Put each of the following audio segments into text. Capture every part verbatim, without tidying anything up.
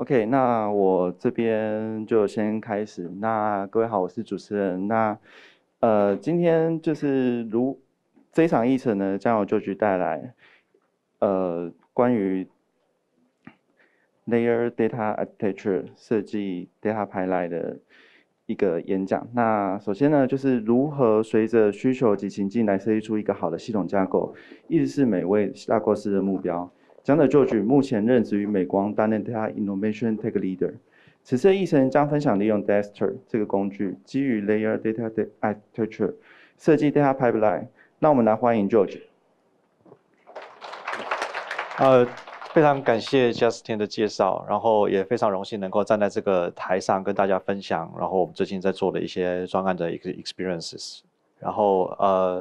OK，那我这边就先开始。那各位好，我是主持人。那呃，今天就是如这一场议程呢，将由就局带来呃关于 Layer Data Architecture 设计 Data Pipeline 的一个演讲。那首先呢，就是如何随着需求及情境来设计出一个好的系统架构，一直是每位架构师的目标。讲者就局目前任职于美光，担任 Data Innovation Tech Leader。此次议程将分享利用 Dagster 这个工具，基于 Layer Data Architecture 设计 Data Pipeline。那我们来欢迎 George。 呃，非常感谢 Justin 的介绍，然后也非常荣幸能够站在这个台上跟大家分享，然后我们最近在做的一些专案的一个 experiences。然后呃，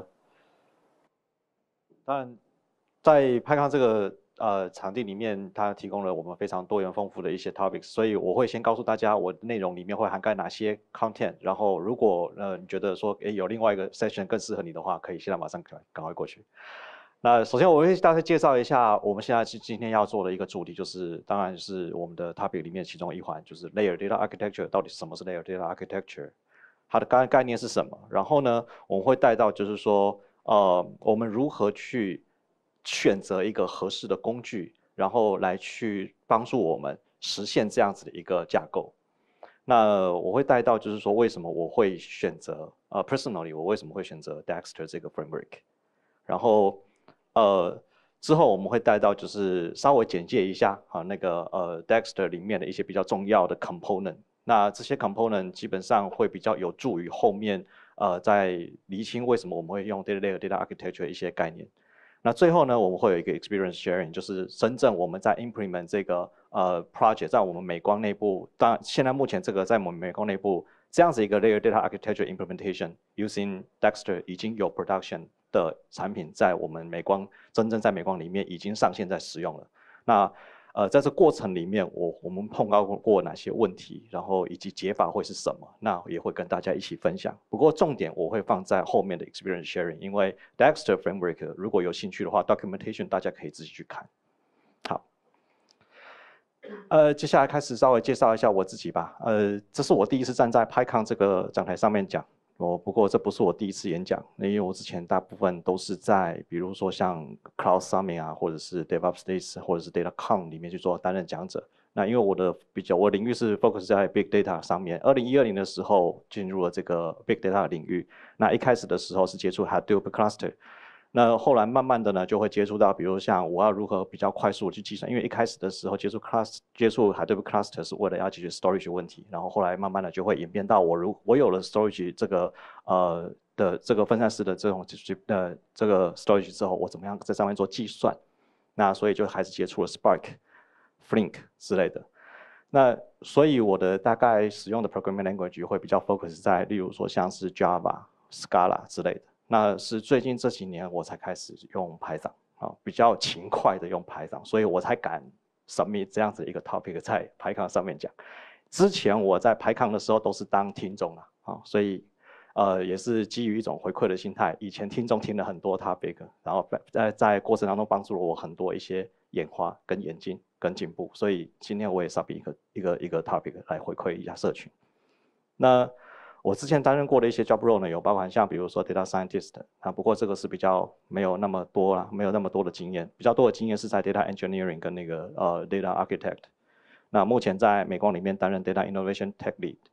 当然在 PyCon 这个呃场地里面，它提供了我们非常多元丰富的一些 topics， 所以我会先告诉大家我的内容里面会涵盖哪些 content， 然后如果呃你觉得说诶有另外一个 session 更适合你的话，可以现在马上赶赶快过去。那首先我会大概介绍一下我们现在今天要做的一个主题，就是当然是我们的 topic 里面其中一环，就是 Layer Data Architecture 到底什么是 Layer Data Architecture， 它的概概念是什么？然后呢，我们会带到就是说，呃，我们如何去选择一个合适的工具，然后来去帮助我们实现这样子的一个架构。那我会带到就是说，为什么我会选择呃 personally 我为什么会选择 Dagster 这个 framework， 然后呃，之后我们会带到就是稍微简介一下啊那个呃 Dagster 里面的一些比较重要的 component。那这些 component 基本上会比较有助于后面呃在厘清为什么我们会用 data layer data architecture 一些概念。那最后呢，我们会有一个 experience sharing， 就是真正我们在 implement 这个呃 project 在我们美光内部，当然现在目前这个在我们美光内部这样子一个 layer data architecture implementation using Dagster 已经有 production 的产品在我们美光真正在美光里面已经上线在使用了。那呃在这过程里面，我我们碰到过哪些问题，然后以及解法会是什么，那也会跟大家一起分享。不过重点我会放在后面的 experience sharing， 因为 Dagster framework 如果有兴趣的话 ，documentation 大家可以自己去看。好。呃，接下来开始稍微介绍一下我自己吧。呃，这是我第一次站在 PyCon 这个讲台上面讲。哦，不过这不是我第一次演讲，因为我之前大部分都是在，比如说像 Cloud Summit 啊，或者是 DevOps Days， 或者是 DataCon 里面去做担任讲者。那因为我的比较，我领域是 focus 在 Big Data 上面。二零一二年的时候进入了这个 Big Data 领域。那一开始的时候是接触 Hadoop Cluster。那后来慢慢的呢，就会接触到，比如像我要如何比较快速去计算，因为一开始的时候接触 cluster 接触 Hadoop cluster 是为了要解决 storage 问题，然后后来慢慢的就会演变到我如我有了 storage 这个呃的这个分散式的这种呃这个 storage 之后，我怎么样在上面做计算？那所以就开始接触了 Spark、Flink 之类的。那所以我的大概使用的 programming language 会比较 focus 在，例如说像是 Java、Scala 之类的。那是最近这几年我才开始用 Python 啊，比较勤快的用 Python， 所以我才敢 submit 这样子一个 topic 在 PyCon 上面讲。之前我在 PyCon 的时候都是当听众啊，啊，所以呃也是基于一种回馈的心态。以前听众听了很多 topic， 然后在在过程当中帮助了我很多一些演化跟演进跟进步，所以今天我也 submit 一个一个一个 topic 来回馈一下社群。那我之前担任过的一些 job role 呢，有包含像比如说 data scientist 啊，不过这个是比较没有那么多啦，没有那么多的经验，比较多的经验是在 data engineering 跟那个呃 data architect。那目前在美光里面担任 data innovation tech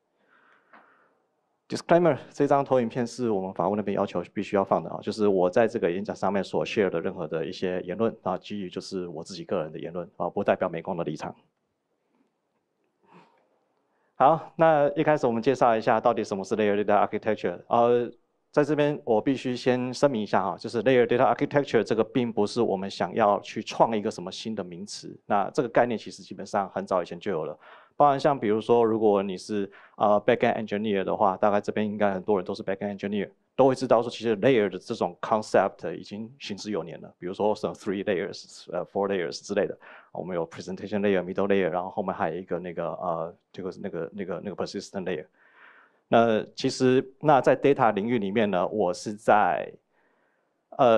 lead。Disclaimer， 这张投影片是我们法务那边要求必须要放的啊，就是我在这个演讲上面所 share 的任何的一些言论啊，基于就是我自己个人的言论啊，不代表美光的立场。好，那一开始我们介绍一下到底什么是 Layer Data Architecture。呃，在这边我必须先声明一下哈，就是 Layer Data Architecture 这个并不是我们想要去创一个什么新的名词。那这个概念其实基本上很早以前就有了，包含像比如说，如果你是呃 Backend Engineer 的话，大概这边应该很多人都是 Backend Engineer， 都会知道说其实 Layer 的这种 concept 已经行之有年了。比如说什么 three layers、呃 four layers 之类的。我们有 presentation layer、middle layer， 然后后面还有一个那个呃，这个是那个那个那个 persistent layer。那其实那在 data 领域里面呢，我是在呃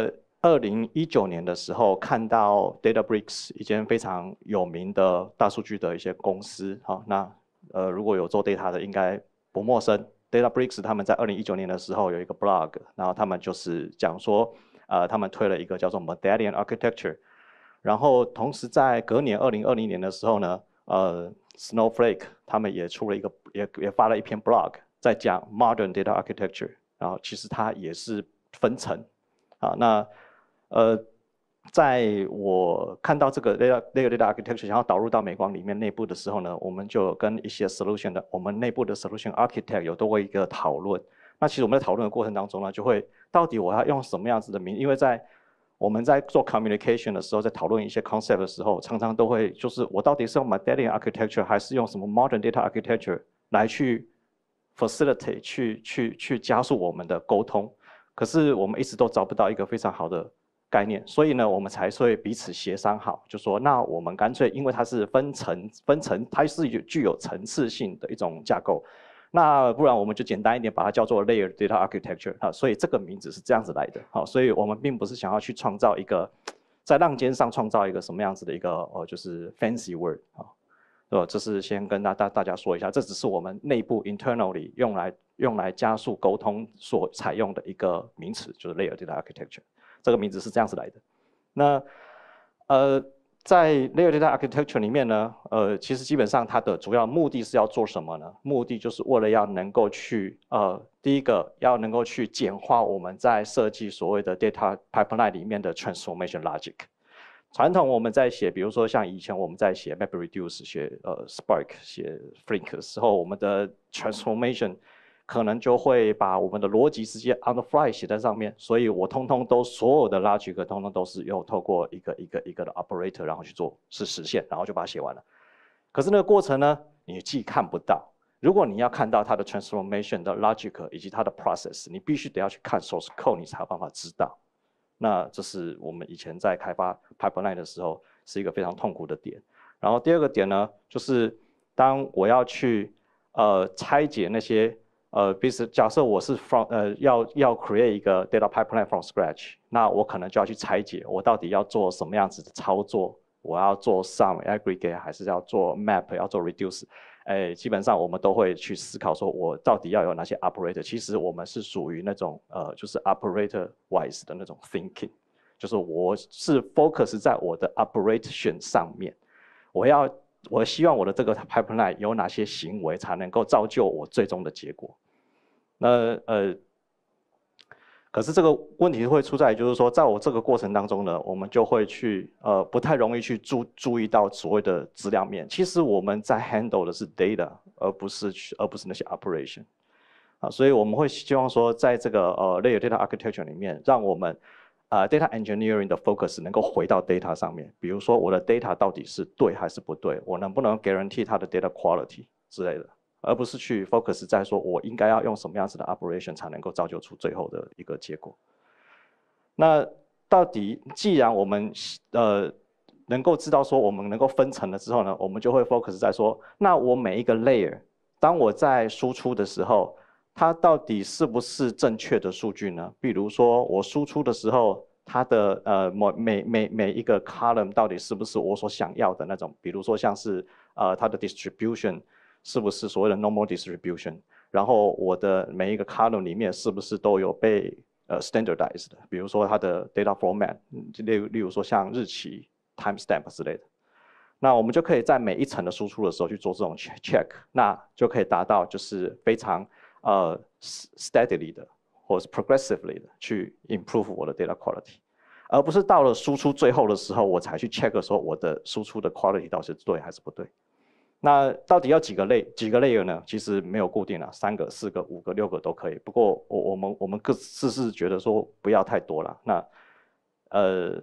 二零一九年的时候看到 Databricks 一间非常有名的大数据的一些公司，好，那呃如果有做 data 的应该不陌生。Databricks 他们在二零一九年的时候有一个 blog， 然后他们就是讲说，呃他们推了一个叫做 Medallion Architecture， 然后同时在隔年二零二零年的时候呢，呃 Snowflake 他们也出了一个也也发了一篇 blog， 在讲 Modern Data Architecture， 然后其实它也是分层，啊那。呃，在我看到这个 data data architecture 想要导入到美光里面内部的时候呢，我们就跟一些 solution 的我们内部的 solution architect 有多过一个讨论。那其实我们在讨论的过程当中呢，就会到底我要用什么样子的名？因为在我们在做 communication 的时候，在讨论一些 concept 的时候，常常都会就是我到底是用 Medallion architecture 还是用什么 modern data architecture 来去 facilitate 去去去加速我们的沟通。可是我们一直都找不到一个非常好的概念，所以呢，我们才会彼此协商好，就说那我们干脆，因为它是分层分层，它是有具有层次性的一种架构，那不然我们就简单一点，把它叫做 layer data architecture 啊，所以这个名字是这样子来的。好，所以我们并不是想要去创造一个在浪尖上创造一个什么样子的一个呃，就是 fancy word 啊，呃，这是先跟大大大家说一下，这只是我们内部 internally 用来用来加速沟通所采用的一个名词，就是 layer data architecture。这个名字是这样子来的。那呃，在 layer data architecture 里面呢，呃，其实基本上它的主要目的是要做什么呢？目的就是为了要能够去呃，第一个要能够去简化我们在设计所谓的 data pipeline 里面的 transformation logic。传统我们在写，比如说像以前我们在写 MapReduce、写呃 Spark、写 Flink 的时候，我们的 transformation 可能就会把我们的逻辑直接 on the fly 写在上面，所以我通通都所有的 logic 通通都是用透过一个一个一个的 operator 然后去做是实现，然后就把它写完了。可是那个过程呢，你既看不到，如果你要看到它的 transformation 的 logic 以及它的 process， 你必须得要去看 source code， 你才有办法知道。那这是我们以前在开发 pipeline 的时候是一个非常痛苦的点。然后第二个点呢，就是当我要去呃拆解那些呃，比如假设我是 from 呃要要 create 一个 data pipeline from scratch， 那我可能就要去拆解我到底要做什么样子的操作，我要做 sum aggregate 还是要做 map 要做 reduce， 哎，基本上我们都会去思考说我到底要有哪些 operator。其实我们是属于那种呃就是 operator wise 的那种 thinking， 就是我是 focus 在我的 operation 上面，我要我希望我的这个 pipeline 有哪些行为才能够造就我最终的结果。那呃，可是这个问题会出在，就是说，在我这个过程当中呢，我们就会去呃不太容易去注注意到所谓的质量面。其实我们在 handle 的是 data， 而不是去而不是那些 operation。啊，所以我们会希望说，在这个呃 layer data architecture 里面，让我们啊、呃、data engineering 的 focus 能够回到 data 上面。比如说，我的 data 到底是对还是不对？我能不能 guarantee 它的 data quality 之类的？而不是去 focus 在说我应该要用什么样子的 operation 才能够造就出最后的一个结果。那到底既然我们呃能够知道说我们能够分层了之后呢，我们就会 focus 在说，那我每一个 layer， 当我在输出的时候，它到底是不是正确的数据呢？比如说我输出的时候，它的呃每每每一个 column 到底是不是我所想要的那种？比如说像是呃它的 distribution。是不是所谓的 normal distribution？ 然后我的每一个 column 里面是不是都有被呃 standardized 的？比如说它的 data format， 例例如说像日期、timestamp 之类的。那我们就可以在每一层的输出的时候去做这种 check， 那就可以达到就是非常呃 steadily 的，或者是 progressively 的去 improve 我的 data quality， 而不是到了输出最后的时候我才去 check 说我的输出的 quality 到底是对还是不对。那到底要几个类几个 layer 呢？其实没有固定了，三个、四个、五个、六个都可以。不过我我们我们各自是觉得说不要太多了。那呃，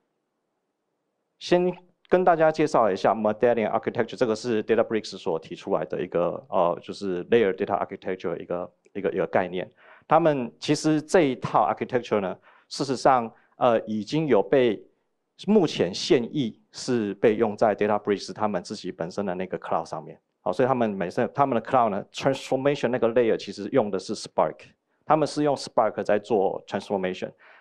先跟大家介绍一下 Medallion Architecture， 这个是 Databricks 所提出来的一个呃，就是 Layer Data Architecture 一个一个一个概念。他们其实这一套 architecture 呢，事实上呃已经有被目前现役是被用在 Databricks 他们自己本身的那个 cloud 上面。好，所以他们每次他们的 cloud 呢 ，transformation 那个 layer 其实用的是 Spark， 他们是用 Spark 在做 transformation。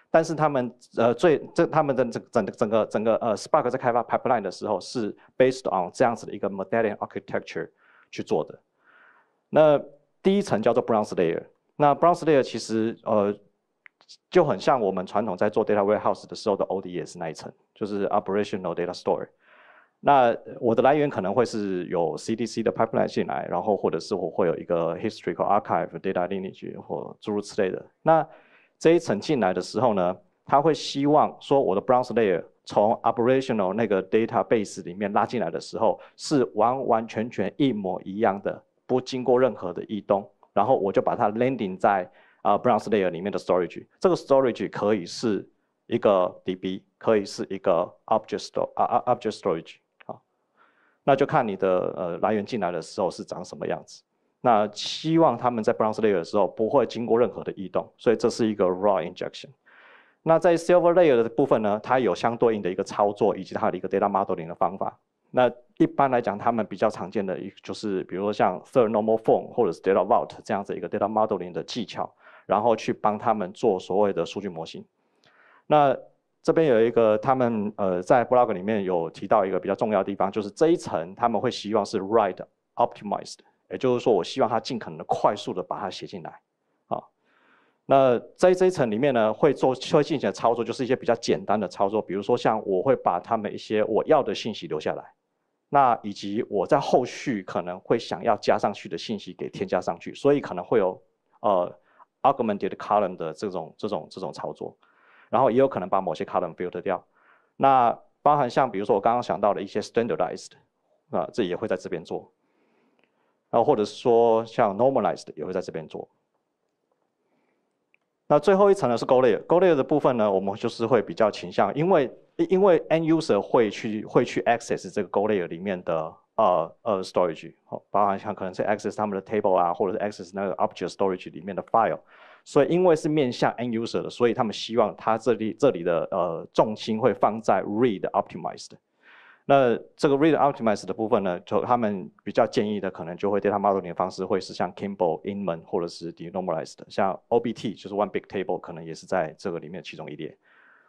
但是他们呃最这他们的整整整个整个呃 Spark 在开发 pipeline 的时候是 based on 这样子的一个 medallion architecture 去做的。那第一层叫做 bronze layer， 那 bronze layer 其实呃就很像我们传统在做 data warehouse 的时候的 O D S 那一层，就是 operational data store。那我的来源可能会是有 C D C 的 pipeline 进来，然后或者是我会有一个 historical archive data lineage 或诸如此类的。那这一层进来的时候呢，他会希望说我的 bronze layer 从 operational 那个 database 里面拉进来的时候，是完完全全一模一样的，不经过任何的移动，然后我就把它 landing 在啊、呃、bronze layer 里面的 storage。这个 storage 可以是一个 D B， 可以是一个 object store 啊、uh, object storage。那就看你的呃来源进来的时候是长什么样子。那希望他们在 bronze layer 的时候不会经过任何的移动，所以这是一个 raw injection。那在 silver layer 的部分呢，它有相对应的一个操作以及它的一个 data modeling 的方法。那一般来讲，他们比较常见的就是比如说像 third normal form 或者是 data vault 这样子一个 data modeling 的技巧，然后去帮他们做所谓的数据模型。那这边有一个，他们呃在 blog 里面有提到一个比较重要的地方，就是这一层他们会希望是 write optimized， 也就是说我希望它尽可能的快速的把它写进来，啊，那在这一层里面呢，会做会进行的操作就是一些比较简单的操作，比如说像我会把他们一些我要的信息留下来，那以及我在后续可能会想要加上去的信息给添加上去，所以可能会有呃 augmented column 的这种这种这种操作。然后也有可能把某些 column filter 掉，那包含像比如说我刚刚想到的一些 standardized， 啊，这也会在这边做，然后或者是说像 normalized 也会在这边做。那最后一层呢是 Go layer，Go layer 的部分呢，我们就是会比较倾向，因为因为 end user 会去会去 access 这个 Go layer 里面的呃呃 storage， 包含像可能是 access 他们的 table 啊，或者是 access 那个 object storage 里面的 file。所以因为是面向 end user 的，所以他们希望它这里这里的呃重心会放在 read optimized。那这个 read optimized 的部分呢，就他们比较建议的可能就会 data modeling 的方式会是像 Kimball、Inman 或者是 denormalized， 像 O B T 就是 one big table 可能也是在这个里面其中一列。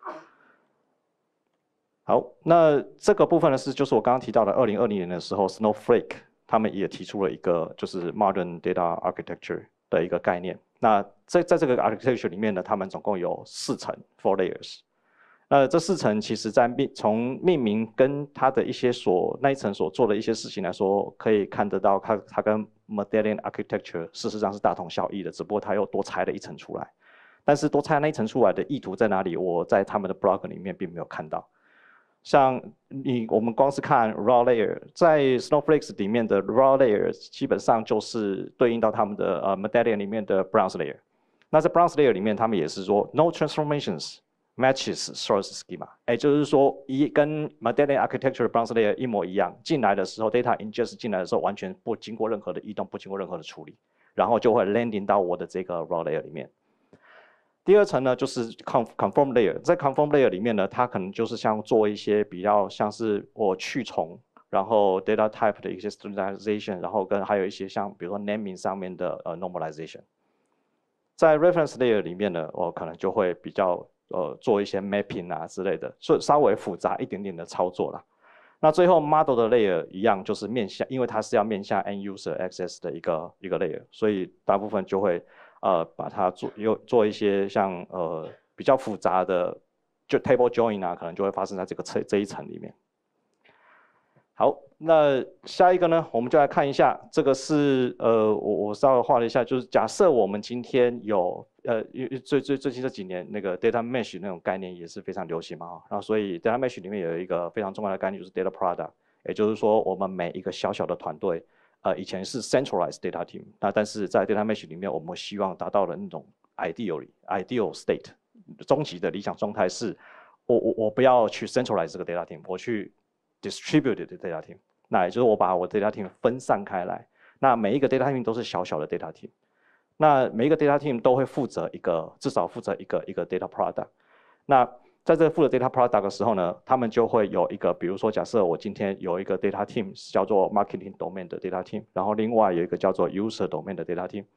好，那这个部分呢是就是我刚刚提到的二零二零年的时候 Snowflake 他们也提出了一个就是 modern data architecture 的一个概念。那在在这个 architecture 里面呢，他们总共有四层 four layers。那这四层其实在命从命名跟它的一些所那一层所做的一些事情来说，可以看得到它它跟 medallion architecture 事实上是大同小异的，只不过它又多拆了一层出来。但是多拆那一层出来的意图在哪里？我在他们的 blog 里面并没有看到。像你我们光是看 raw layer， 在 Snowflake 里面的 raw layer 基本上就是对应到他们的呃 medallion 里面的 bronze layer。那在 bronze layer 里面，他们也是说 no transformations matches source schema， 哎，就是说一跟 medallion architecture bronze layer 一模一样，进来的时候 data ingest 进来的时候完全不经过任何的移动，不经过任何的处理，然后就会 landing 到我的这个 raw layer 里面。第二层呢，就是 conform layer， 在 conform layer 里面呢，它可能就是像做一些比较像是我去重，然后 data type 的一些 standardization， 然后跟还有一些像比如说 naming 上面的呃 normalization。在 reference layer 里面呢，我可能就会比较呃做一些 mapping 啊之类的，所以稍微复杂一点点的操作啦。那最后 model 的 layer 一样，就是面向，因为它是要面向 end user access 的一个一个 layer， 所以大部分就会呃把它做有做一些像呃比较复杂的，就 table join 啊，可能就会发生在这个这这一层里面。好，那下一个呢，我们就来看一下，这个是呃我我稍微画了一下，就是假设我们今天有呃最最最近这几年那个 data mesh 那种概念也是非常流行嘛哈，然后所以 data mesh 里面有一个非常重要的概念就是 data product， 也就是说我们每一个小小的团队，呃以前是 centralized data team， 那但是在 data mesh 里面，我们希望达到了那种 ideally ideal state， 终极的理想状态是，我我我不要去 centralize 这个 data team， 我去 distributed data team， 那也就是我把我 data team 分散开来，那每一个 data team 都是小小的 data team， 那每一个 data team 都会负责一个，至少负责一个一个 data product。那在这个负责 data product 的时候呢，他们就会有一个，比如说假设我今天有一个 data team 叫做 marketing domain 的 data team， 然后另外有一个叫做 user domain 的 data team。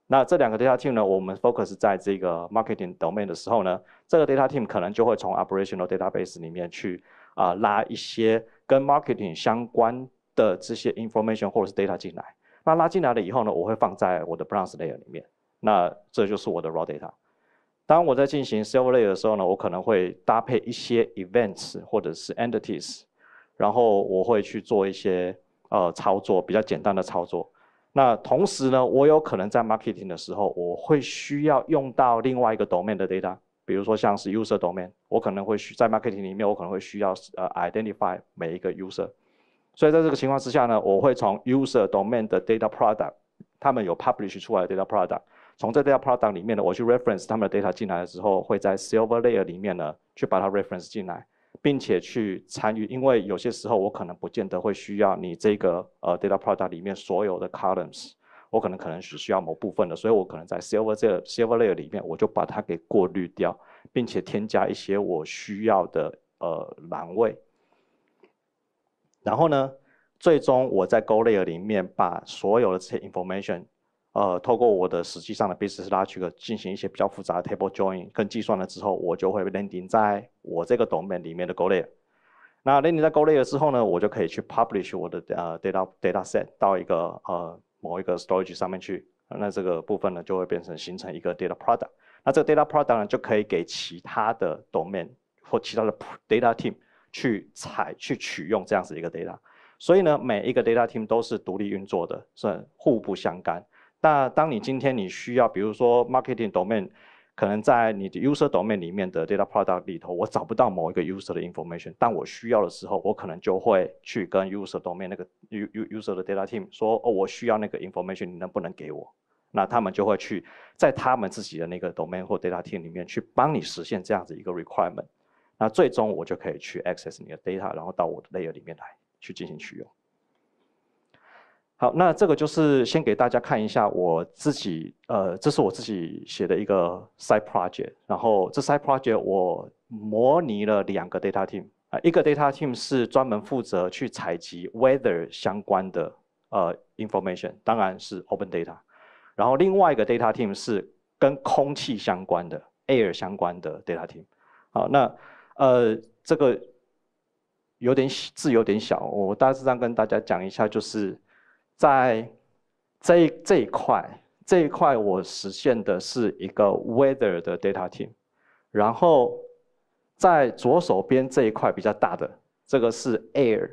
那这两个 data team 呢，我们 focus 在这个 marketing domain 的时候呢，这个 data team 可能就会从 operational database 里面去啊、呃、拉一些跟 marketing 相关的这些 information 或者是 data 进来。那拉进来了以后呢，我会放在我的 branch layer 里面。那这就是我的 raw data。当我在进行 server layer 的时候呢，我可能会搭配一些 events 或者是 entities， 然后我会去做一些呃操作，比较简单的操作。那同时呢，我有可能在 marketing 的时候，我会需要用到另外一个 domain 的 data， 比如说像是 user domain， 我可能会需在 marketing 里面，我可能会需要呃 identify 每一个 user。所以在这个情况之下呢，我会从 user domain 的 data product， 他们有 publish 出来的 data product， 从这 data product 里面呢，我去 reference 他们的 data 进来的时候，会在 server layer 里面呢去把它 reference 进来。并且去参与，因为有些时候我可能不见得会需要你这个呃 data product 里面所有的 columns， 我可能可能只需要某部分的，所以我可能在 server 这个 server layer 里面，我就把它给过滤掉，并且添加一些我需要的呃栏位。然后呢，最终我在 Go layer 里面把所有的这些 information。呃，透过我的实际上的 business logic 进行一些比较复杂的 table join 跟计算了之后，我就会 landing 在我这个 domain 里面的 Go layer。那 landing 在 Go layer 之后呢，我就可以去 publish 我的呃 data data set 到一个呃某一个 storage 上面去。那这个部分呢，就会变成形成一个 data product。那这个 data product 呢，就可以给其他的 domain 或其他的 data team 去采去取用这样子一个 data。所以呢，每一个 data team 都是独立运作的，是互不相干。那当你今天你需要，比如说 marketing domain， 可能在你的 user domain 里面的 data product 里头，我找不到某一个 user 的 information， 但我需要的时候，我可能就会去跟 user domain 那个 user 的 data team 说，哦，我需要那个 information， 你能不能给我？那他们就会去在他们自己的那个 domain 或 data team 里面去帮你实现这样子一个 requirement。那最终我就可以去 access 你的 data， 然后到我的 layer 里面来去进行取用。好，那这个就是先给大家看一下我自己，呃，这是我自己写的一个 side project， 然后这 side project 我模拟了两个 data team， 啊，一个 data team 是专门负责去采集 weather 相关的呃 information， 当然是 open data， 然后另外一个 data team 是跟空气相关的 air 相关的 data team。好，那呃这个有点字有点小，我大致上跟大家讲一下，就是。在这一这一块，这一块我实现的是一个 weather 的 data team， 然后在左手边这一块比较大的，这个是 air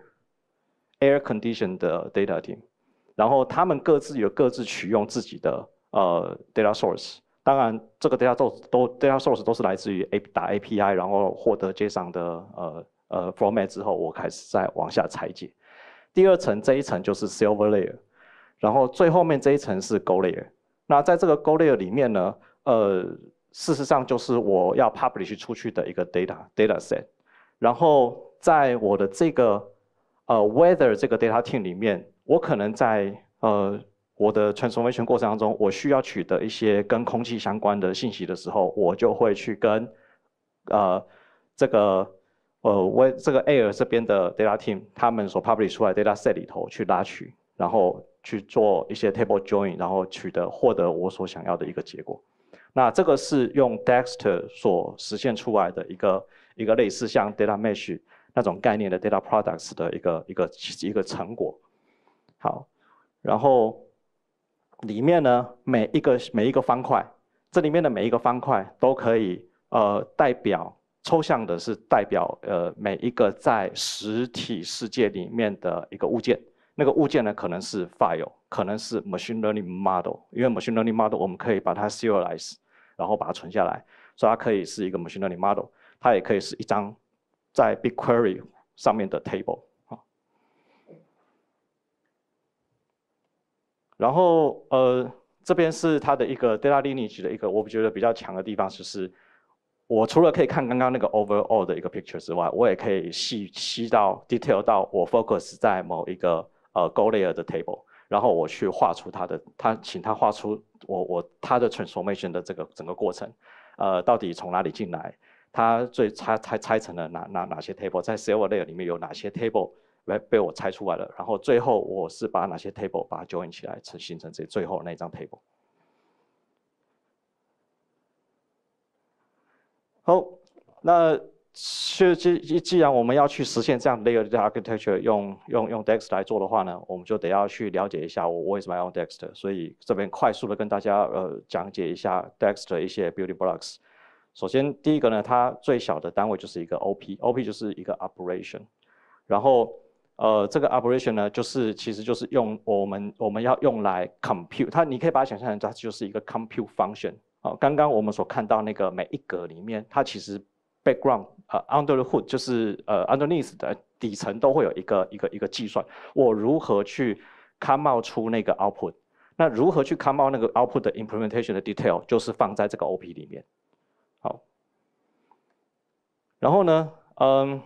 air condition 的 data team， 然后他们各自有各自取用自己的呃 data source， 当然这个 data source 都 data source 都是来自于 A 打 A P I， 然后获得 JSON 的呃呃 format 之后，我开始再往下拆解。第二层这一层就是 silver layer， 然后最后面这一层是 gold layer。那在这个 gold layer 里面呢，呃，事实上就是我要 publish 出去的一个 data data set。然后在我的这个呃 weather 这个 data team 里面，我可能在呃我的 transformation 过程当中，我需要取得一些跟空气相关的信息的时候，我就会去跟呃这个。呃，我这个 Air 这边的 data team， 他们所 publish 出来的 data set 里头去拉取，然后去做一些 table join， 然后取得获得我所想要的一个结果。那这个是用 Dagster 所实现出来的一个一个类似像 data mesh 那种概念的 data products 的一个一个一个成果。好，然后里面呢每一个每一个方块，这里面的每一个方块都可以呃代表。抽象的是代表呃每一个在实体世界里面的一个物件，那个物件呢可能是 file， 可能是 machine learning model， 因为 machine learning model 我们可以把它 serialize， 然后把它存下来，所以它可以是一个 machine learning model， 它也可以是一张在 BigQuery 上面的 table。然后呃这边是它的一个 data lineage 的一个我觉得比较强的地方，就是。我除了可以看刚刚那个 overall 的一个 picture 之外，我也可以细细到 detail 到我 focus 在某一个呃 Go layer 的 table， 然后我去画出它的，他请他画出我我它的 transformation 的这个整个过程，呃，到底从哪里进来，它最拆拆拆成了哪哪哪些 table， 在 server layer 里面有哪些 table 被被我拆出来了，然后最后我是把哪些 table 把它 join 起来，成形成这最后那张 table。 好，那是既既然我们要去实现这样 layered architecture， 用用用 Dagster 来做的话呢，我们就得要去了解一下我为什么要用 Dagster。所以这边快速的跟大家呃讲解一下 Dagster 一些 building blocks。首先第一个呢，它最小的单位就是一个 O P，O P 就是一个 operation， 然后呃这个 operation 呢，就是其实就是用我们我们要用来 compute， 它你可以把它想象成它就是一个 compute function。好，刚刚我们所看到那个每一格里面，它其实 background 呃 under the hood 就是呃 underneath 的底层都会有一个一个一个计算，我如何去 come out 出那个 output， 那如何去 come out 那个 output 的 implementation 的 detail 就是放在这个 O P 里面。好，然后呢，嗯，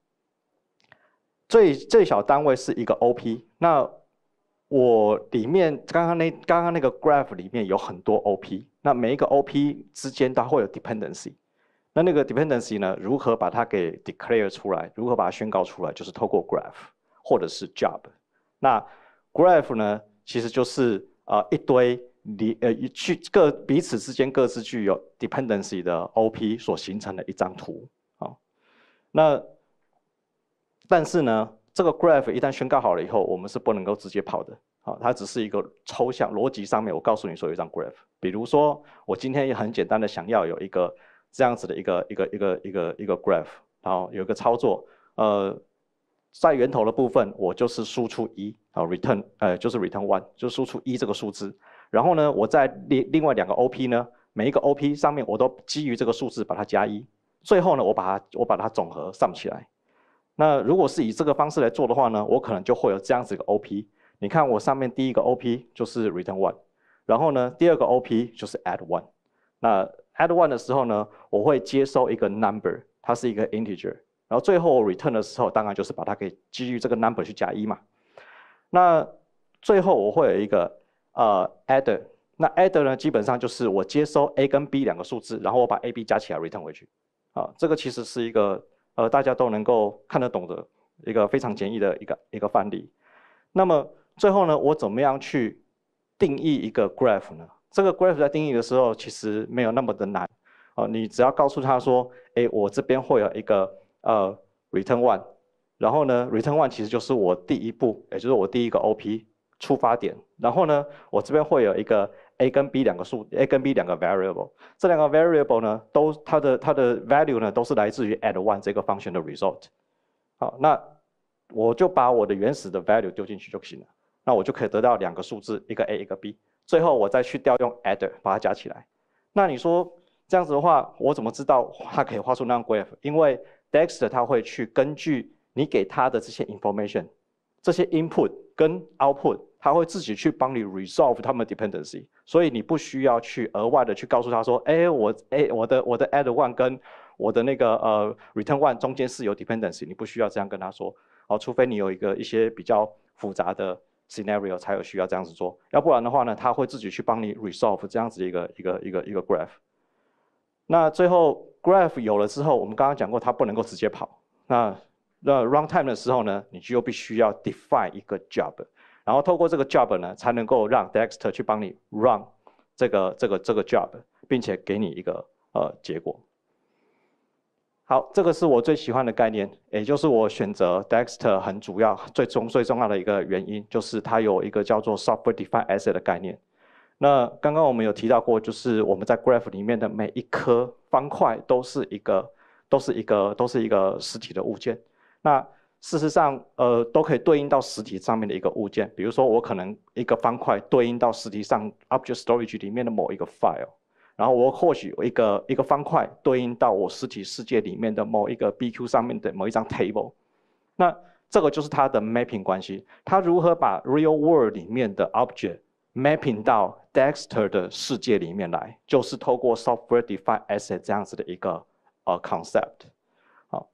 最最小单位是一个 O P， 那我里面刚刚那刚刚那个 graph 里面有很多 O P， 那每一个 O P 之间它会有 dependency， 那那个 dependency 呢，如何把它给 declare 出来，如何把它宣告出来，就是透过 graph 或者是 job。那 graph 呢，其实就是呃一堆离呃去各彼此之间各自具有 dependency 的 O P 所形成的一张图。好，那但是呢，这个 graph 一旦宣告好了以后，我们是不能够直接跑的。好，它只是一个抽象逻辑上面，我告诉你说有一张 graph。比如说，我今天也很简单的想要有一个这样子的一个一个一个一个一个 graph， 然后有一个操作，呃，在源头的部分我就是输出一，啊 return， 呃就是 return one， 就输出一这个数字。然后呢，我在另另外两个 O P 呢，每一个 O P 上面我都基于这个数字把它加一，最后呢，我把它我把它总和 sum 起来。那如果是以这个方式来做的话呢，我可能就会有这样子一个 O P。你看我上面第一个 O P 就是 return one， 然后呢，第二个 O P 就是 add one。那 add one 的时候呢，我会接收一个 number， 它是一个 integer， 然后最后我 return 的时候，当然就是把它给基于这个 number 去加一嘛。那最后我会有一个呃 adder， 那 adder 呢，基本上就是我接收 A 跟 B 两个数字，然后我把 A、B 加起来 return 回去。啊，这个其实是一个呃大家都能够看得懂的一个非常简易的一个一个范例。那么最后呢，我怎么样去定义一个 graph 呢？这个 graph 在定义的时候其实没有那么的难。哦，你只要告诉他说，哎，我这边会有一个呃 return one， 然后呢 return one 其实就是我第一步，也就是我第一个 O P 出发点。然后呢，我这边会有一个 A 跟 B 两个数 ，A 跟 B 两个 variable， 这两个 variable 呢，都它的它的 value 呢都是来自于 add one 这个 function 的 result。好，那我就把我的原始的 value 丢进去就行了，那我就可以得到两个数字，一个 A 一个 B， 最后我再去调用 adder 把它加起来。那你说这样子的话，我怎么知道它可以画出那样 graph？ 因为 Dagster 它会去根据你给它的这些 information， 这些 input 跟 output， 它会自己去帮你 resolve 它们的 dependency， 所以你不需要去额外的去告诉他说，哎，我哎我的我的 add one 跟我的那个呃 return one 中间是有 dependency， 你不需要这样跟他说。哦，除非你有一个一些比较复杂的 scenario 才有需要这样子做，要不然的话呢，它会自己去帮你 resolve 这样子一个一个一个一个 graph。那最后 graph 有了之后，我们刚刚讲过，它不能够直接跑。那那 runtime 的时候呢，你就必须要 define 一个 job， 然后透过这个 job 呢，才能够让 Dagster 去帮你 run 这个这个这个 job， 并且给你一个呃结果。好，这个是我最喜欢的概念，也就是我选择 Dagster 很主要、最重、最重要的一个原因，就是它有一个叫做 software defined asset 的概念。那刚刚我们有提到过，就是我们在 graph 里面的每一颗方块都是一个、都是一个、都是一个实体的物件。那事实上，呃，都可以对应到实体上面的一个物件。比如说，我可能一个方块对应到实体上 object storage 里面的某一个 file。然后我或许有一个一个方块对应到我实体世界里面的某一个 B Q 上面的某一张 table， 那这个就是它的 mapping 关系。它如何把 real world 里面的 object mapping 到 Dagster 的世界里面来，就是透过 software defined asset 这样子的一个呃 concept。好，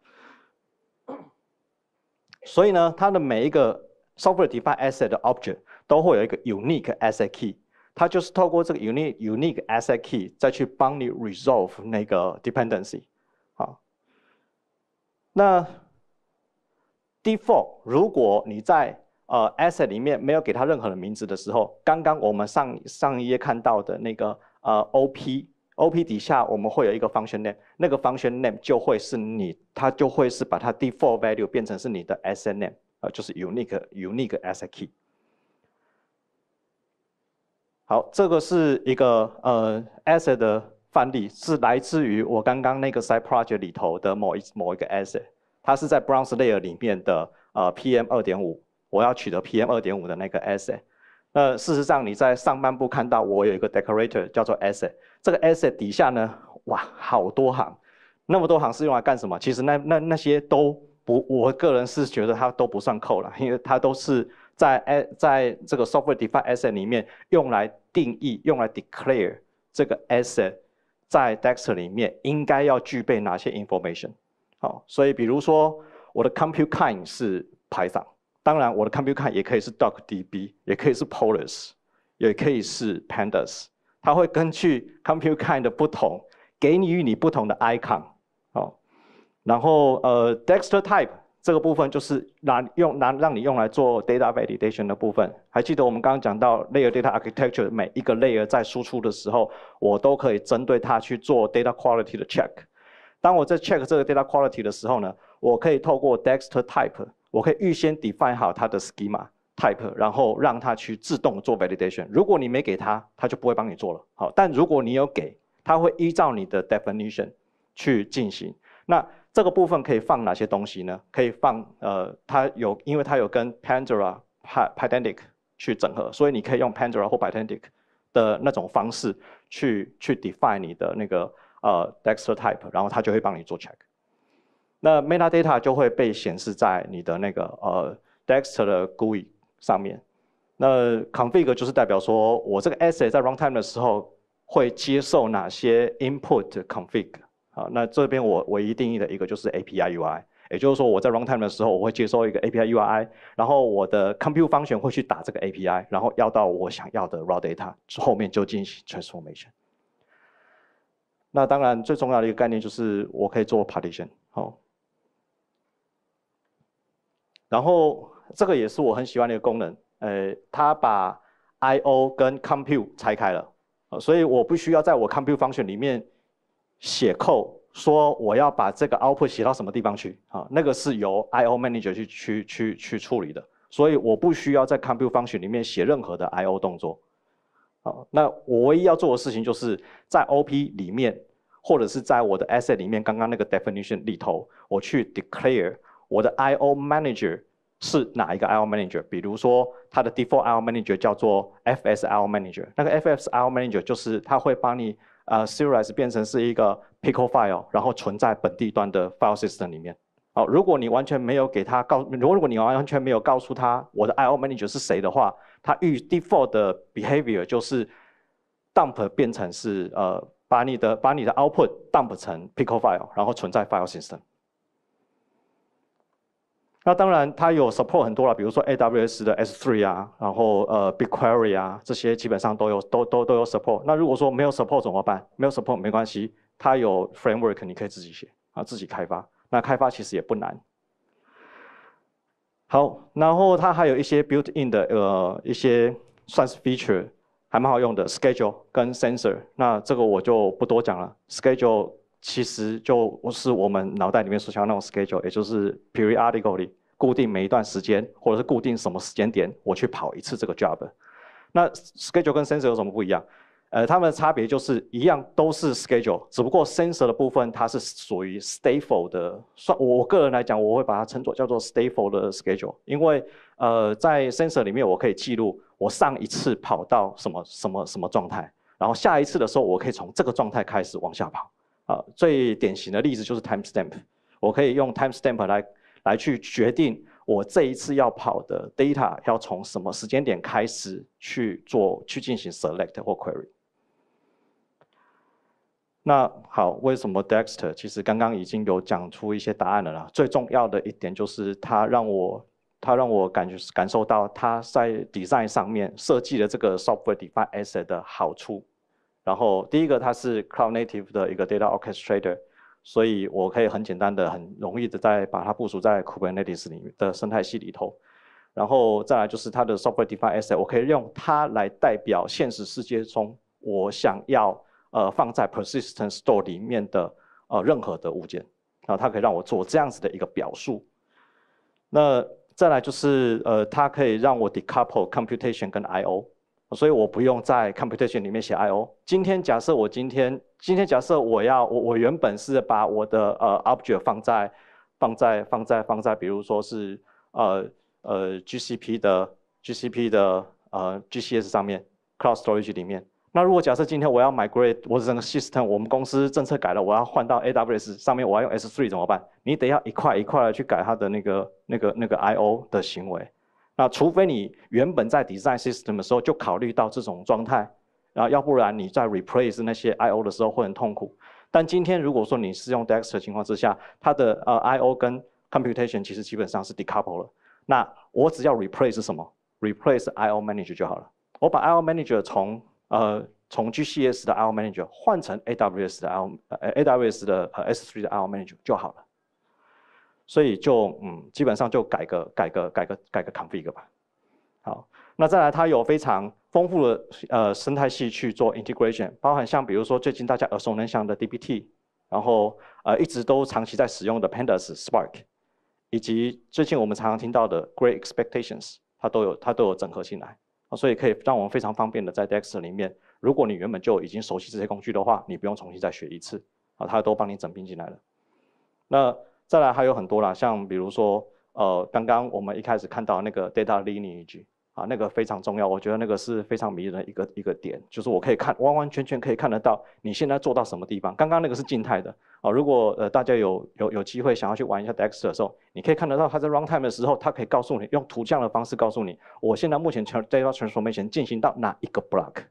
所以呢，它的每一个 software defined asset 的 object 都会有一个 unique asset key。它就是透过这个 unique unique asset key 再去帮你 resolve 那个 dependency， 好，那 default 如果你在呃 asset 里面没有给它任何的名字的时候，刚刚我们上上一页看到的那个呃 O P O P 底下我们会有一个 function name， 那个 function name 就会是你，它就会是把它 default value 变成是你的 asset name， 呃，就是 unique unique asset key。好，这个是一个呃 asset 的范例，是来自于我刚刚那个 side project 里头的某一某一个 asset， 它是在 bronze layer 里面的呃 P M 二点五， 我要取得 P M 二点五 的那个 asset。那事实上你在上半部看到我有一个 declarator 叫做 asset， 这个 asset 底下呢，哇，好多行，那么多行是用来干什么？其实那那那些都不，我个人是觉得它都不算扣了，因为它都是在在这个 software defined asset 里面用来定义、用来 declare 这个 asset 在 Dagster 里面应该要具备哪些 information。好，所以比如说我的 compute kind 是 Python， 当然我的 compute kind 也可以是 DuckDB， 也可以是 Polars， 也可以是 Pandas， 它会根据 compute kind 的不同，给予你不同的 icon。好，然后呃 Dagster type 这个部分就是拿用拿让你用来做 data validation 的部分。还记得我们刚刚讲到 layer data architecture， 每一个 layer 在输出的时候，我都可以针对它去做 data quality 的 check。当我在 check 这个 data quality 的时候呢，我可以透过 Dagster type， 我可以预先 define 好它的 schema type， 然后让它去自动做 validation。如果你没给它，它就不会帮你做了。好，但如果你有给，它会依照你的 definition 去进行。那这个部分可以放哪些东西呢？可以放呃，它有，因为它有跟 Pandora、Pydantic 去整合，所以你可以用 Pandora 或 Pydantic 的那种方式去去 define 你的那个呃 Dagster type， 然后它就会帮你做 check。那 metadata 就会被显示在你的那个呃 Dagster 的 G U I 上面。那 config 就是代表说我这个 asset 在 runtime 的时候会接受哪些 input config。好，那这边我唯一定义的一个就是 A P I U I， 也就是说我在 runtime 的时候，我会接收一个 A P I U I， 然后我的 compute function 会去打这个 A P I， 然后要到我想要的 raw data， 后面就进行 transformation。那当然最重要的一个概念就是我可以做 partition， 好，然后这个也是我很喜欢的一个功能，呃，它把 I O 跟 compute 拆开了，所以我不需要在我 compute function 里面写 code 说我要把这个 output 写到什么地方去啊？那个是由 I O manager 去去去去处理的，所以我不需要在 compute function 里面写任何的 I O 动作。好，那我唯一要做的事情就是在 O P 里面，或者是在我的 asset 里面，刚刚那个 definition 里头，我去 declare 我的 I O manager 是哪一个 I O manager？ 比如说它的 default I O manager 叫做 F S I O manager， 那个 F S I O manager 就是它会帮你呃 serialize 变成是一个 pickle file， 然后存在本地端的 file system 里面。好，如果你完全没有给他告，如果你完全没有告诉他我的 I O manager 是谁的话，它预 default 的 behavior 就是 dump 变成是呃把你的把你的 output dump 成 pickle file， 然后存在 file system。那当然，它有 support 很多了，比如说 A W S 的 S 三 啊，然后呃 BigQuery 啊，这些基本上都有都都都有 support。那如果说没有 support 怎么办？没有 support 没关系，它有 framework 你可以自己写啊，自己开发。那开发其实也不难。好，然后它还有一些 built-in 的呃一些算是 feature， 还蛮好用的 schedule 跟 sensor。那这个我就不多讲了 ，schedule。其实就是我们脑袋里面所想要那种 schedule， 也就是 periodically 固定每一段时间，或者是固定什么时间点，我去跑一次这个 job。那 schedule 跟 sensor 有什么不一样？呃，它们的差别就是一样都是 schedule， 只不过 sensor 的部分它是属于 stateful 的，算我个人来讲，我会把它称作叫做 stateful 的 schedule， 因为呃在 sensor 里面我可以记录我上一次跑到什么什么什么状态，然后下一次的时候我可以从这个状态开始往下跑。啊，最典型的例子就是 timestamp， 我可以用 timestamp 来来去决定我这一次要跑的 data 要从什么时间点开始去做去进行 select 或 query。那好，为什么 Dagster？ 其实刚刚已经有讲出一些答案了啦。最重要的一点就是它让我它让我感觉感受到它在 design 上面设计了这个 software defined asset 的好处。然后第一个，它是 Cloud Native 的一个 Data Orchestrator， 所以我可以很简单的、很容易的再把它部署在 Kubernetes 里面的生态系里头。然后再来就是它的 Software Defined Asset， 我可以用它来代表现实世界中我想要呃放在 persistent store 里面的呃任何的物件，啊，它可以让我做这样子的一个表述。那再来就是呃，它可以让我 decouple computation 跟 I O。所以我不用在 computation 里面写 I O。今天假设我今天今天假设我要我我原本是把我的呃 object 放在放在放在放在比如说是呃呃 G C P 的 G C P 的呃 G C S 上面 cloud storage 里面。那如果假设今天我要 migrate 我整个 system， 我们公司政策改了，我要换到 A W S 上面，我要用 S 三 怎么办？你得要一块一块的去改它的那个那个那个 I O 的行为。那除非你原本在 design system 的时候就考虑到这种状态，然后要不然你在 replace 那些 I O 的时候会很痛苦。但今天如果说你是用 Dagster 的情况之下，它的呃 I O 跟 computation 其实基本上是 decouple 了。那我只要 replace 什么 ？replace I O manager 就好了。我把 I O manager 从呃从 G C S 的 I O manager 换成 A W S 的 I O 呃 A W S 的呃 S 三 的 I O manager 就好了。所以就嗯，基本上就改个改个改个改个 config 吧。好，那再来它有非常丰富的呃生态系去做 integration， 包含像比如说最近大家耳熟能详的 D B T， 然后呃一直都长期在使用的 Pandas、Spark， 以及最近我们常常听到的 Great Expectations， 它都有它都有整合进来，所以可以让我们非常方便的在 Dagster 里面，如果你原本就已经熟悉这些工具的话，你不用重新再学一次，啊，它都帮你整并进来了。那再来还有很多啦，像比如说，呃，刚刚我们一开始看到那个 data lineage 啊，那个非常重要，我觉得那个是非常迷人的一个一个点，就是我可以看完完全全可以看得到你现在做到什么地方。刚刚那个是静态的啊，如果呃大家有有有机会想要去玩一下 Dagster 的时候，你可以看得到它在 runtime 的时候，它可以告诉你用图像的方式告诉你，我现在目前 data transformation 进行到哪一个 block。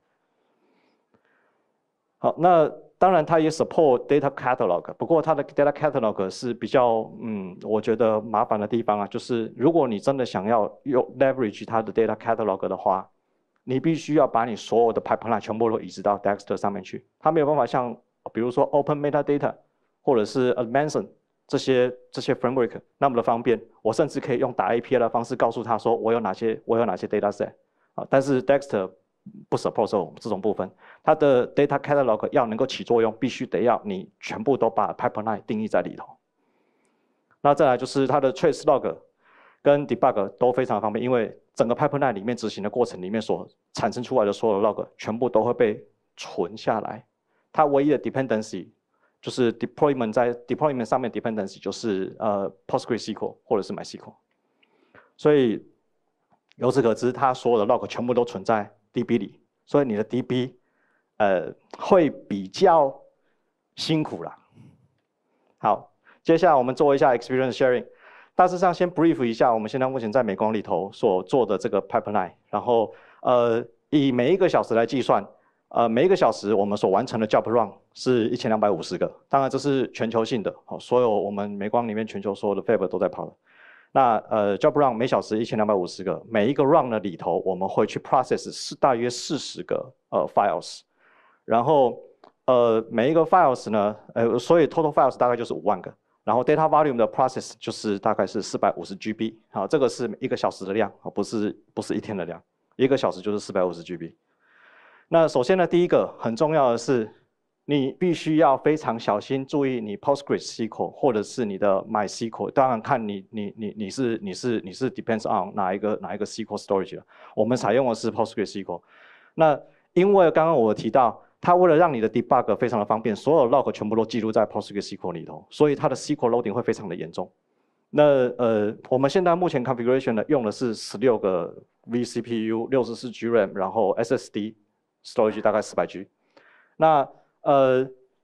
好，那当然它也 support data catalog， 不过它的 data catalog 是比较嗯，我觉得麻烦的地方啊，就是如果你真的想要用 leverage 它的 data catalog 的话，你必须要把你所有的 pipeline 全部都移植到 Dagster 上面去，它没有办法像比如说 Open Metadata 或者是 Advanced 这些这些 framework 那么的方便，我甚至可以用打 A P I 的方式告诉他说我有哪些我有哪些 data set 啊，但是 Dagster不 support 这种这种部分，它的 data catalog 要能够起作用，必须得要你全部都把 pipeline 定义在里头。那再来就是它的 trace log 跟 debug 都非常方便，因为整个 pipeline 里面执行的过程里面所产生出来的所有的 log 全部都会被存下来。它唯一的 dependency 就是 deployment 在 deployment 上面 dependency 就是呃 PostgreSQL 或者是 MySQL。所以由此可知，它所有的 log 全部都存在 D B 里，所以你的 D B 呃会比较辛苦啦。好，接下来我们做一下 experience sharing。大致上先 brief 一下我们现在目前在美光里头所做的这个 pipeline， 然后呃以每一个小时来计算，呃每一个小时我们所完成的 job run 是一千两百五十个，当然这是全球性的，好，所有我们美光里面全球所有的 fab 都在跑的。那呃 job run 每小时一千两百五十个，每一个 run 的里头我们会去 process 是大约四十个呃 files， 然后呃每一个 files 呢，呃所以 total files 大概就是五万个。然后 data volume 的 process 就是大概是四百五十 G B， 好，这个是一个小时的量，不是不是一天的量，一个小时就是四百五十 G B。那首先呢，第一个很重要的是，你必须要非常小心注意你 PostgreSQL 或者是你的 MySQL， 当然看你你你你是你是你是 depends on 哪一个哪一个 S Q L storage 了。我们采用的是 PostgreSQL。那因为刚刚我提到，它为了让你的 debug 非常的方便，所有 log 全部都记录在 PostgreSQL 里头，所以它的 S Q L loading 会非常的严重。那呃，我们现在目前 configuration 呢用的是十六个 vCPU， 六十四 G RAM， 然后 S S D storage 大概四百 G。那呃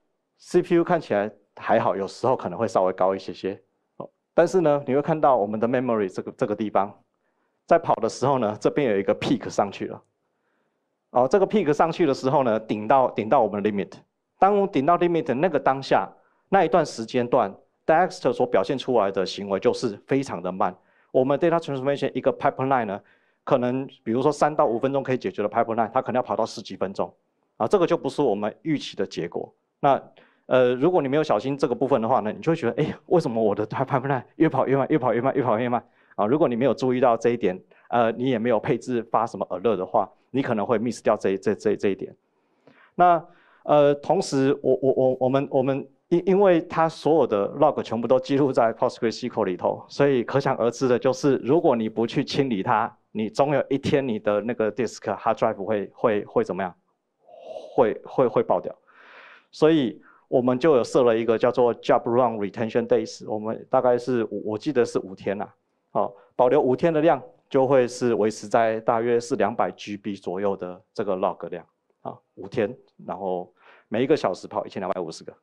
C P U 看起来还好，有时候可能会稍微高一些些，但是呢，你会看到我们的 memory 这个这个地方，在跑的时候呢，这边有一个 peak 上去了。哦，这个 peak 上去的时候呢，顶到顶到我们的 limit。当我顶到 limit 的那个当下，那一段时间段 ，Dagster 所表现出来的行为就是非常的慢。我们 data transformation 一个 pipeline 呢，可能比如说三到五分钟可以解决的 pipeline， 它可能要跑到十几分钟。啊，这个就不是我们预期的结果。那呃，如果你没有小心这个部分的话呢，你就会觉得，哎，为什么我的 pipeline 越跑越慢，越跑越慢，越跑越慢？啊，如果你没有注意到这一点，呃，你也没有配置发什么 alert 的话，你可能会 miss 掉这这这这一点。那呃，同时我我我我们我们因因为它所有的 log 全部都记录在 PostgreSQL 里头，所以可想而知的就是，如果你不去清理它，你总有一天你的那个 disk hard drive 会会会怎么样？会会会爆掉。所以我们就有设了一个叫做 job run retention days， 我们大概是我记得是五天啦，好，保留五天的量就会是维持在大约是两百 G B 左右的这个 log 量啊，五天，然后每一个小时跑一千两百五十个。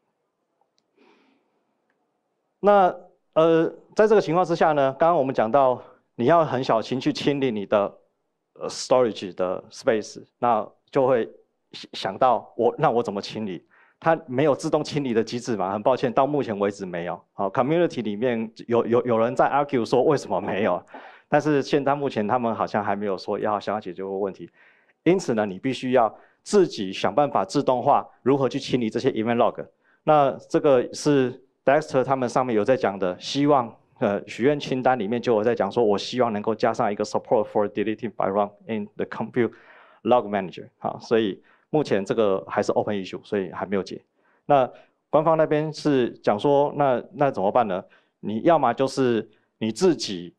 那呃，在这个情况之下呢，刚刚我们讲到你要很小心去清理你的呃 storage 的 space， 那就会想到我那我怎么清理？它没有自动清理的机制嘛？很抱歉，到目前为止没有。好 ，community 里面有有有人在 argue 说为什么没有，但是现在目前他们好像还没有说要想要解决这个问题。因此呢，你必须要自己想办法自动化如何去清理这些 event log。那这个是 Dagster 他们上面有在讲的，希望呃许愿清单里面就有在讲说，我希望能够加s上一个 support for deleting by run in the compute log manager。好，所以目前这个还是 open issue， 所以还没有解。那官方那边是讲说，那那怎么办呢？你要么就是你自己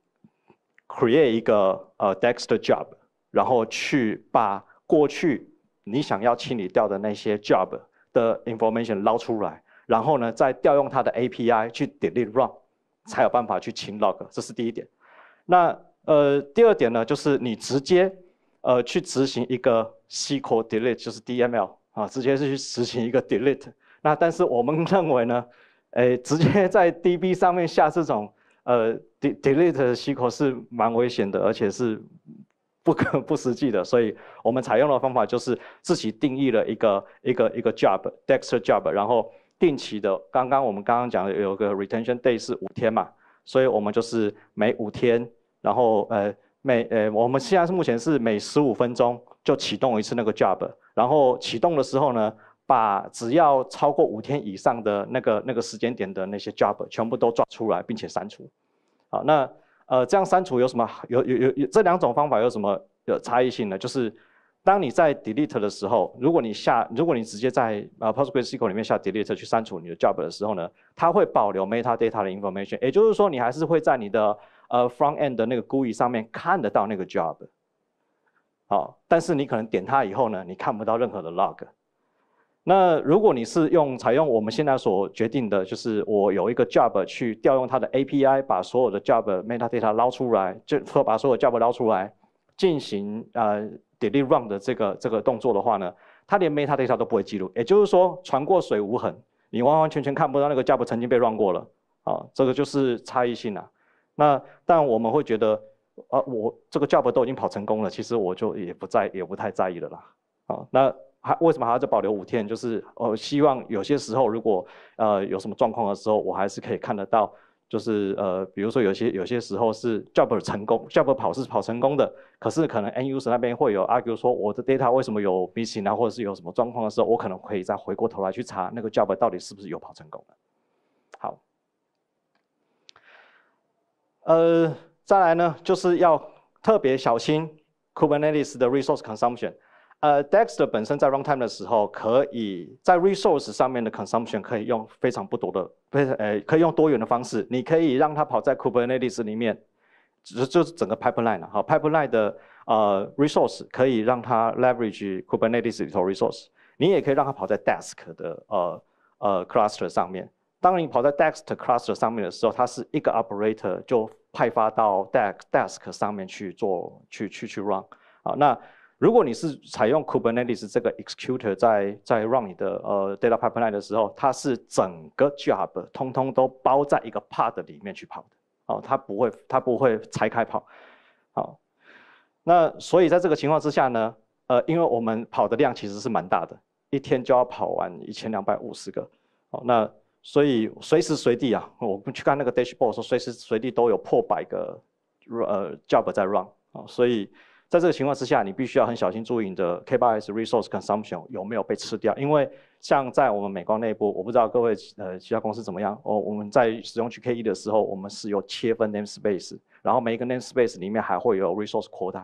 create 一个呃 Dagster job， 然后去把过去你想要清理掉的那些 job 的 information 捞出来，然后呢再调用它的 A P I 去 delete run， 才有办法去清 log， 这是第一点。那呃第二点呢，就是你直接呃去执行一个 S Q L delete， 就是 D M L 啊，直接是去执行一个 delete。那但是我们认为呢，诶，直接在 D B 上面下这种呃 delete 的 S Q L 是蛮危险的，而且是不可不实际的，所以我们采用的方法就是自己定义了一个一个一个 job Dagster job， 然后定期的，刚刚我们刚刚讲的有个 retention day 是五天嘛，所以我们就是每五天，然后呃每呃我们现在是目前是每十五分钟就启动一次那个 job， 然后启动的时候呢，把只要超过五天以上的那个那个时间点的那些 job 全部都抓出来，并且删除。好，那呃这样删除有什么有有有有这两种方法有什么有差异性呢？就是当你在 delete 的时候，如果你下如果你直接在呃 PostgreSQL 里面下 delete 去删除你的 job 的时候呢，它会保留 metadata 的 information， 也就是说你还是会在你的呃 front end 的那个 G U I 上面看得到那个 job。好，但是你可能点它以后呢，你看不到任何的 log。那如果你是用采用我们现在所决定的，就是我有一个 job 去调用它的 A P I， 把所有的 job metadata 捞出来，就把所有 job 捞出来，进行呃 delete run 的这个这个动作的话呢，它连 metadata 都不会记录，也就是说船过水无痕，你完完全全看不到那个 job 曾经被 run 过了。啊，这个就是差异性啊。那但我们会觉得，啊，我这个 job 都已经跑成功了，其实我就也不在也不太在意了啦。啊，那还为什么还要再保留五天？就是呃，希望有些时候如果呃有什么状况的时候，我还是可以看得到。就是呃，比如说有些有些时候是 job 成功 ，job 跑是跑成功的，可是可能 end user 那边会有 argue 说我的 data 为什么有 missing 啊，或者是有什么状况的时候，我可能可以再回过头来去查那个 job 到底是不是有跑成功的。好，呃，再来呢，就是要特别小心 Kubernetes 的 resource consumption。呃 ，Dagster 本身在 runtime 的时候，可以在 resource 上面的 consumption 可以用非常不多的，非呃，可以用多元的方式。你可以让它跑在 Kubernetes 里面，就就是整个 pipeline 好 ，pipeline 的呃 resource 可以让它 leverage Kubernetes 里头 resource。你也可以让它跑在 Dask 的呃呃 cluster 上面。当你跑在 Dagster cluster 上面的时候，它是一个 operator 就派发到 Dask 上面去做去去去 run。好，那如果你是采用 Kubernetes 这个 executor 在在 run 你的呃 data pipeline 的时候，它是整个 job 通通都包在一个 pod 里面去跑的，哦，它不会它不会拆开跑，好，那所以在这个情况之下呢，呃，因为我们跑的量其实是蛮大的，一天就要跑完一千两百五十个，好，那所以随时随地啊，我们去看那个 dashboard 的时候，随时随地都有破百个呃 job 在 run 啊，所以。在这个情况之下，你必须要很小心注意你的 K 八 S resource consumption 有没有被吃掉，因为像在我们美光内部，我不知道各位呃其他公司怎么样哦，我们在使用 G K E 的时候，我们是有切分 namespace， 然后每一个 namespace 里面还会有 resource quota，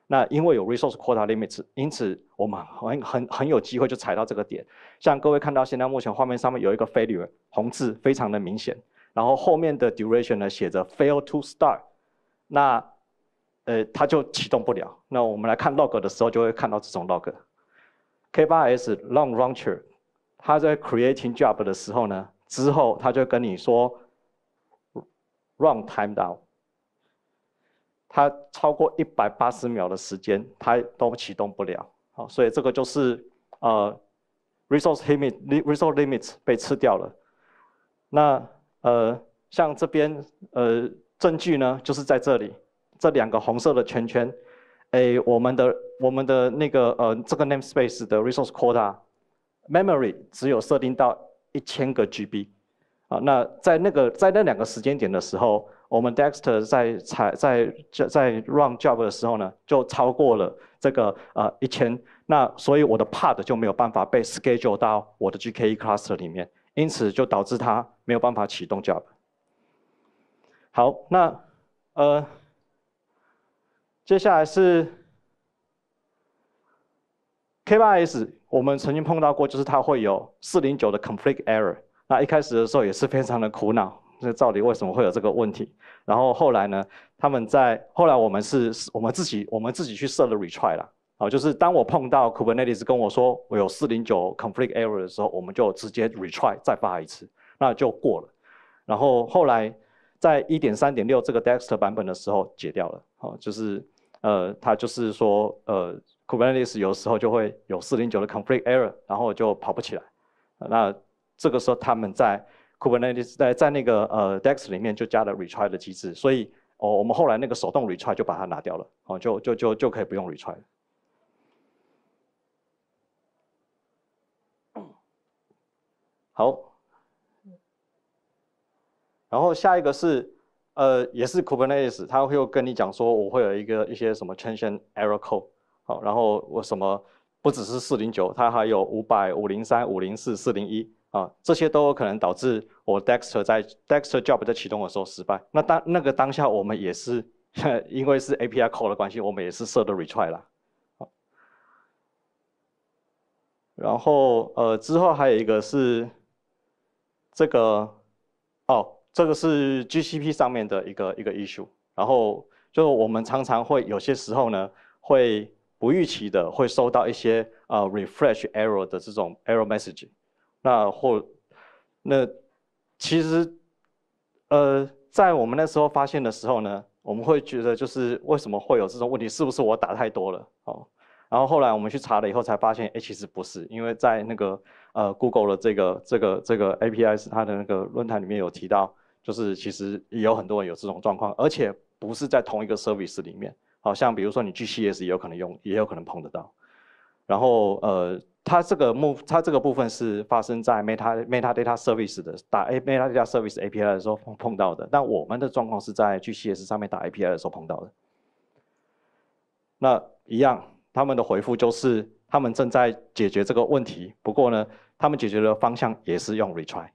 那因为有 resource quota limits， 因此我们很很很有机会就踩到这个点。像各位看到现在目前画面上面有一个 failure， 红字非常的明显，然后后面的 duration 呢写着 fail to start， 那呃它就启动不了。那我们来看 log 的时候就会看到这种 log。K 八 S long launcher， 它在 creating job 的时候呢，之后它就跟你说 run timeout。它超过一百八十秒的时间，它都启动不了。好，所以这个就是呃 resource limit resource limits 被吃掉了。那呃像这边呃证据呢，就是在这里，这两个红色的圈圈，哎，我们的我们的那个呃这个 namespace 的 resource quota memory 只有设定到一千个 G B。啊，那在那个在那两个时间点的时候，我们 Dagster 在采在在 run job 的时候呢，就超过了这个呃一千，那所以我的 pod 就没有办法被 schedule 到我的 G K E cluster 里面，因此就导致它没有办法启动 job。好，那呃接下来是 K 八 S， 我们曾经碰到过，就是它会有四零九的 conflict error。那一开始的时候也是非常的苦恼，这到底为什么会有这个问题？然后后来呢，他们在后来我们是我们自己我们自己去设了 retry 啦，啊，就是当我碰到 Kubernetes 跟我说我有四零九 conflict error 的时候，我们就直接 retry 再发一次，那就过了。然后后来在 一点三点六 这个 Dagster 版本的时候解掉了，好，就是呃它就是说呃 Kubernetes 有时候就会有四零九的 conflict error， 然后就跑不起来，那这个时候他们在 Kubernetes 在在那个呃 Dagster 里面就加了 retry 的机制，所以哦我们后来那个手动 retry 就把它拿掉了，哦就就就就可以不用 retry 了。好，然后下一个是呃也是 Kubernetes， 它会跟你讲说我会有一个一些什么 change error code， 好，然后我什么不只是四零九，它还有五百、五零三、五零四、四零一。啊，这些都有可能导致我 Dagster 在 Dagster job 在启动的时候失败。那当那个当下我们也是因为是 A P I call 的关系，我们也是设的 retry 啦。然后呃之后还有一个是这个哦，这个是 G C P 上面的一个一个 issue。然后就我们常常会有些时候呢会不预期的会收到一些呃 refresh error 的这种 error message。那或那其实呃，在我们那时候发现的时候呢，我们会觉得就是为什么会有这种问题？是不是我打太多了？哦，然后后来我们去查了以后才发现，哎，其实不是，因为在那个呃 Google 的这个这个这个 A P I 它的那个论坛里面有提到，就是其实也有很多人有这种状况，而且不是在同一个 service 里面。好像比如说你 G C S 也有可能用，也有可能碰得到。然后呃。它这个目，它这个部分是发生在 Meta Metadata Service 的打 Metadata Service A P I 的时候碰碰到的，但我们的状况是在 G C S 上面打 A P I 的时候碰到的。那一样，他们的回复就是他们正在解决这个问题，不过呢，他们解决的方向也是用 retry。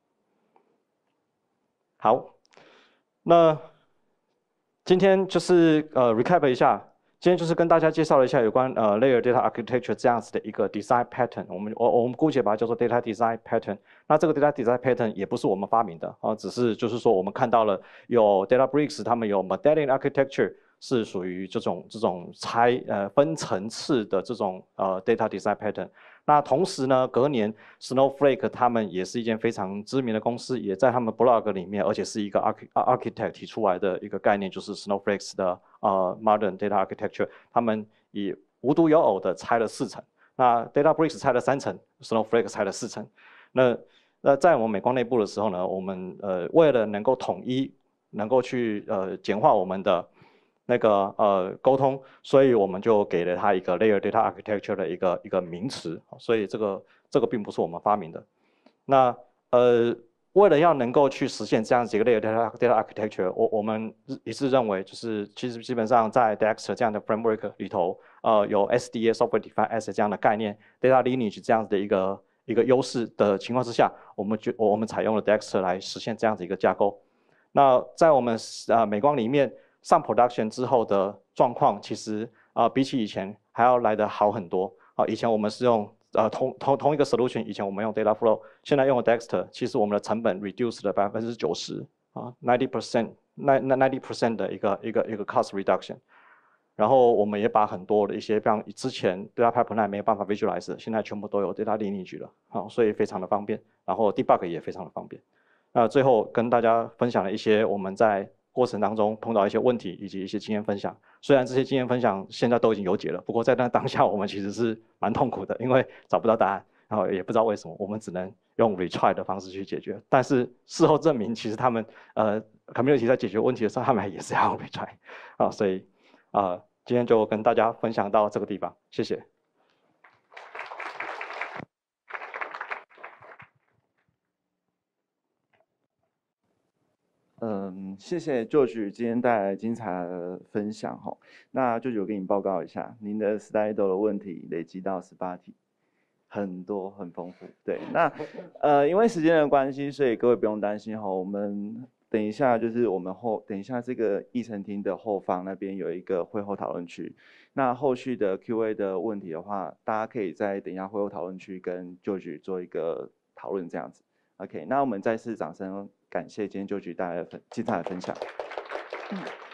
好，那今天就是呃 recap 一下。今天就是跟大家介绍了一下有关呃 layer data architecture 这样子的一个 design pattern， 我们我我们姑且把它叫做 data design pattern。那这个 data design pattern 也不是我们发明的啊，只是就是说我们看到了有 Databricks 他们有 medallion architecture 是属于这种这种拆呃分层次的这种呃 data design pattern。那同时呢，隔年 Snowflake 他们也是一间非常知名的公司，也在他们 blog 里面，而且是一个 architect 提出来的一个概念，就是 Snowflake 的呃 modern data architecture。他们以无独有偶的拆了四层，那 Databricks 拆了三层 ，Snowflake 拆了四层。那那在我们美光内部的时候呢，我们呃为了能够统一，能够去呃简化我们的那个呃沟通，所以我们就给了它一个 layer data architecture 的一个一个名词，所以这个这个并不是我们发明的。那呃为了要能够去实现这样子一个 layer data data architecture， 我我们也是认为就是其实基本上在 Dagster 这样的 framework 里头，呃有 S D A software defined asset 这样的概念 ，data lineage 这样子的一个一个优势的情况之下，我们就我们采用了 Dagster 来实现这样子一个架构。那在我们呃美光里面。上 production 之后的状况，其实啊、比起以前还要来得好很多。啊，以前我们是用呃同同同一个 solution， 以前我们用 data flow， 现在用了 Dagster， 其实我们的成本 reduced 了百分之九十啊 ，ninety percent， 那那 ninety percent 的一个一个一个 cost reduction。然后我们也把很多的一些像之前 data pipeline 没有办法 visualize， 现在全部都有 data lineage 了，好，所以非常的方便，然后 debug 也非常的方便。那最后跟大家分享了一些我们在过程当中碰到一些问题以及一些经验分享。虽然这些经验分享现在都已经有解了，不过在那当下我们其实是蛮痛苦的，因为找不到答案，然后也不知道为什么，我们只能用 retry 的方式去解决。但是事后证明，其实他们呃 community 在解决问题的时候，他们也是要用 retry 啊，所以啊、呃、今天就跟大家分享到这个地方，谢谢。 嗯，谢谢 George 今天带来精彩的分享哈。那 George 我给你报告一下，您的 steadily 的问题累积到十八题，很多很丰富。对，那呃因为时间的关系，所以各位不用担心哈。我们等一下就是我们后等一下这个议程厅的后方那边有一个会后讨论区。那后续的 Q A 的问题的话，大家可以在等一下会后讨论区跟 George 做一个讨论这样子。OK， 那我们再次掌声感谢今天George带来的分精彩的分享。嗯